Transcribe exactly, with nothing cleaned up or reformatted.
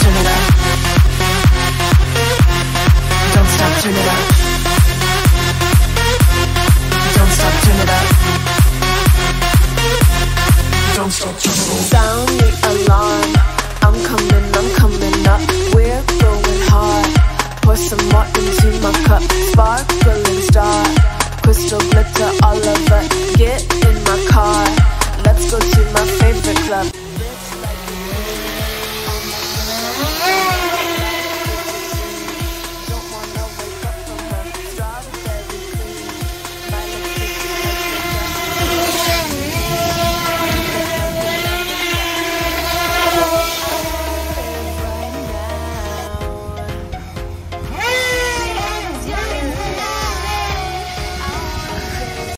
turn it up. Don't stop, turn it up. Don't stop, turn it up. Don't stop, turn it up. Sound the alarm. I'm coming, I'm coming up. We're going hard. Pour some more into my cup. Sparkling star, crystal glitter all over. Get in my car. Let's go to my favorite club.